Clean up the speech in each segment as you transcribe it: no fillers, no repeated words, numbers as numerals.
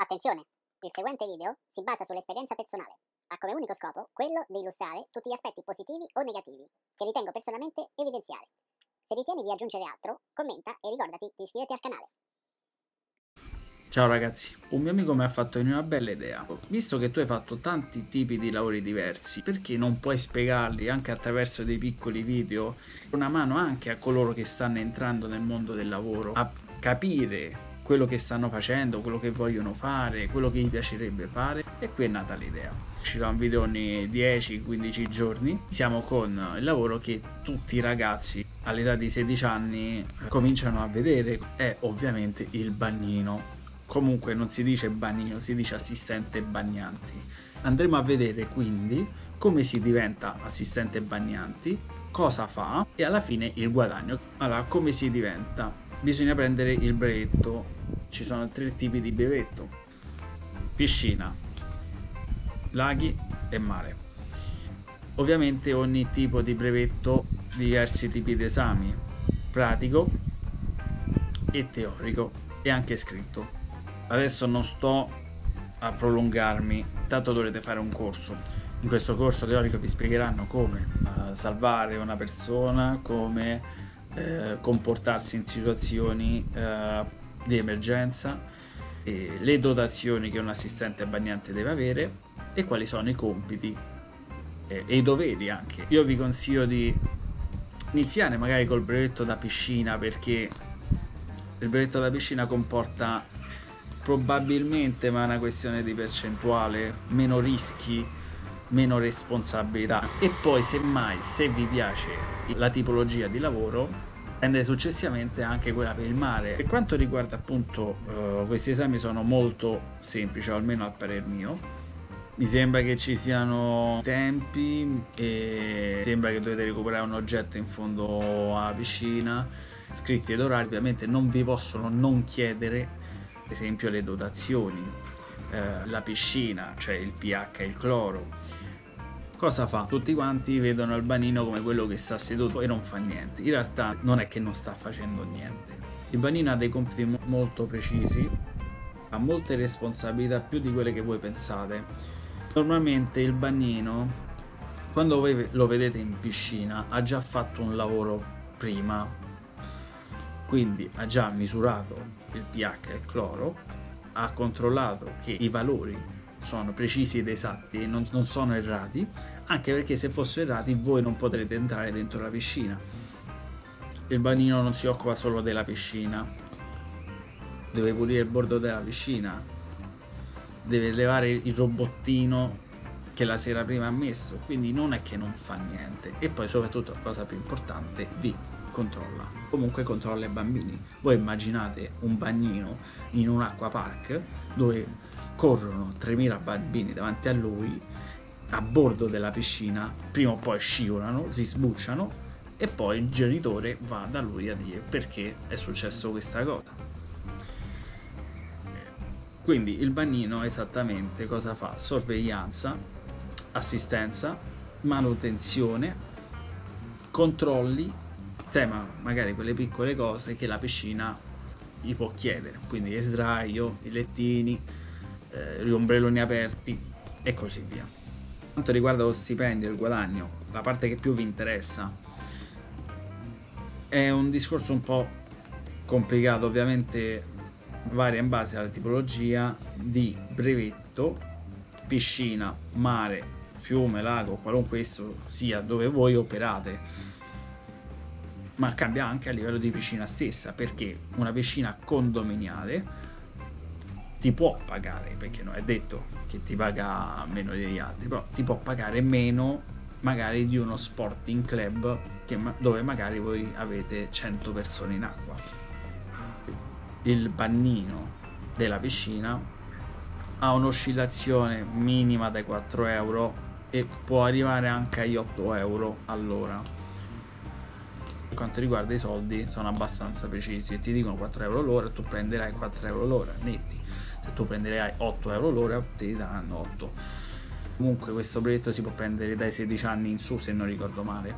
Attenzione! Il seguente video si basa sull'esperienza personale. Ha come unico scopo quello di illustrare tutti gli aspetti positivi o negativi che ritengo personalmente evidenziare. Se ritieni di aggiungere altro, commenta e ricordati di iscriverti al canale. Ciao ragazzi, un mio amico mi ha fatto venire una bella idea. Visto che tu hai fatto tanti tipi di lavori diversi, perché non puoi spiegarli anche attraverso dei piccoli video? Una mano anche a coloro che stanno entrando nel mondo del lavoro, a capire quello che stanno facendo, quello che vogliono fare, quello che gli piacerebbe fare. E qui è nata l'idea. Uscirà un video ogni 10-15 giorni. Iniziamo con il lavoro che tutti i ragazzi all'età di 16 anni cominciano a vedere, è ovviamente il bagnino. Comunque non si dice bagnino, si dice assistente bagnanti. Andremo a vedere quindi come si diventa assistente bagnanti, cosa fa e alla fine il guadagno. Allora, come si diventa? Bisogna prendere il brevetto. Ci sono 3 tipi di brevetto: piscina, laghi e mare. Ovviamente ogni tipo di brevetto diversi tipi di esami: pratico e teorico e anche scritto. Adesso non sto a prolungarmi, tanto dovrete fare un corso. In questo corso teorico vi spiegheranno come salvare una persona, come comportarsi in situazioni di emergenza, le dotazioni che un assistente bagnante deve avere e quali sono i compiti e i doveri anche. Io vi consiglio di iniziare magari col brevetto da piscina, perché il brevetto da piscina comporta probabilmente, ma è una questione di percentuale, meno rischi, meno responsabilità, e poi semmai, se vi piace la tipologia di lavoro, prendere successivamente anche quella per il mare. Per quanto riguarda appunto questi esami, sono molto semplici, o almeno al parer mio. Mi sembra che ci siano tempi e sembra che dovete recuperare un oggetto in fondo alla piscina, scritti ed orari. Ovviamente non vi possono non chiedere ad esempio le dotazioni, la piscina, cioè il pH e il cloro. Cosa fa? Tutti quanti vedono il bagnino come quello che sta seduto e non fa niente. In realtà non è che non sta facendo niente. Il bagnino ha dei compiti molto precisi, ha molte responsabilità, più di quelle che voi pensate. Normalmente il bagnino, quando voi lo vedete in piscina, ha già fatto un lavoro prima, quindi ha già misurato il pH e il cloro, ha controllato che i valori sono precisi ed esatti e non sono errati, anche perché se fossero errati voi non potrete entrare dentro la piscina. Il bagnino non si occupa solo della piscina, deve pulire il bordo della piscina, deve levare il robottino che la sera prima ha messo, quindi non è che non fa niente. E poi soprattutto, la cosa più importante, vi controlla. Comunque controlla i bambini. Voi immaginate un bagnino in un acquapark dove corrono 3000 bambini davanti a lui, a bordo della piscina, prima o poi scivolano, si sbucciano e poi il genitore va da lui a dire perché è successo questa cosa. Quindi il bagnino esattamente cosa fa? Sorveglianza, assistenza, manutenzione, controlli, sistema magari quelle piccole cose che la piscina gli può chiedere, quindi il sdraio, i lettini, gli ombrelloni aperti e così via. Per quanto riguarda lo stipendio e il guadagno, la parte che più vi interessa, è un discorso un po' complicato, ovviamente varia in base alla tipologia di brevetto, piscina, mare, fiume, lago, qualunque esso sia dove voi operate, ma cambia anche a livello di piscina stessa, perché una piscina condominiale ti può pagare, perché non è detto che ti paga meno degli altri, però ti può pagare meno magari di uno sporting club dove magari voi avete 100 persone in acqua. Il bagnino della piscina ha un'oscillazione minima dai 4 euro e può arrivare anche agli 8 euro all'ora. Per quanto riguarda i soldi, sono abbastanza precisi, e ti dicono 4 euro l'ora, tu prenderai 4 euro l'ora netti. Se tu prenderai 8 euro l'ora, ti daranno 8. Comunque questo brevetto si può prendere dai 16 anni in su, se non ricordo male.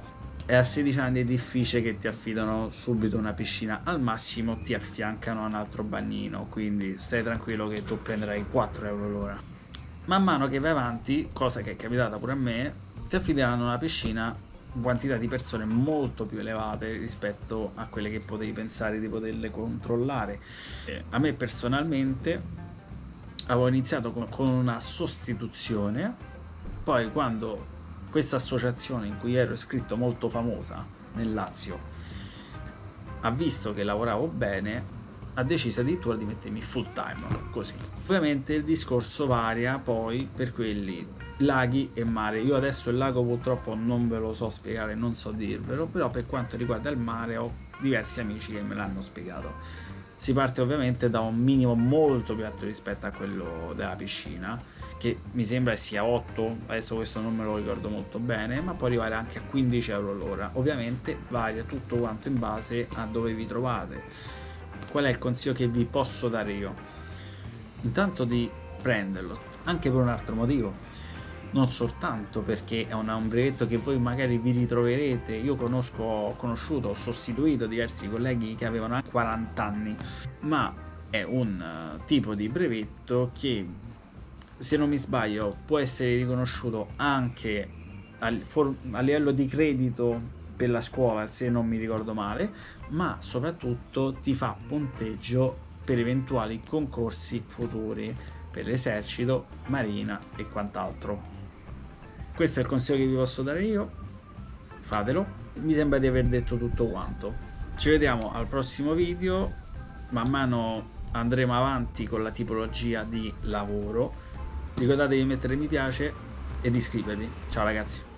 e a 16 anni è difficile che ti affidano subito una piscina, al massimo ti affiancano un altro bagnino, quindi stai tranquillo che tu prenderai 4 euro l'ora. Man mano che vai avanti, cosa che è capitata pure a me, ti affideranno una piscina quantità di persone molto più elevate rispetto a quelle che potevi pensare di poterle controllare. A me personalmente avevo iniziato con una sostituzione, poi quando questa associazione in cui ero iscritto, molto famosa nel Lazio, ha visto che lavoravo bene, ha deciso addirittura di mettermi full time, così. Ovviamente il discorso varia poi per quelli laghi e mare. Io adesso il lago purtroppo non ve lo so spiegare, non so dirvelo, però per quanto riguarda il mare ho diversi amici che me l'hanno spiegato. Si parte ovviamente da un minimo molto più alto rispetto a quello della piscina, che mi sembra sia 8, adesso questo non me lo ricordo molto bene, ma può arrivare anche a 15 euro l'ora. Ovviamente varia tutto quanto in base a dove vi trovate. Qual è il consiglio che vi posso dare io? Intanto di prenderlo, anche per un altro motivo, non soltanto perché è un brevetto che voi magari vi ritroverete. Io ho conosciuto, ho sostituito diversi colleghi che avevano anche 40 anni, ma è un tipo di brevetto che, se non mi sbaglio, può essere riconosciuto anche a livello di credito per la scuola, se non mi ricordo male, ma soprattutto ti fa punteggio per eventuali concorsi futuri per l'esercito, marina e quant'altro. Questo è il consiglio che vi posso dare io, fatelo. Mi sembra di aver detto tutto quanto. Ci vediamo al prossimo video, man mano andremo avanti con la tipologia di lavoro. Ricordatevi di mettere mi piace e di iscrivervi. Ciao ragazzi.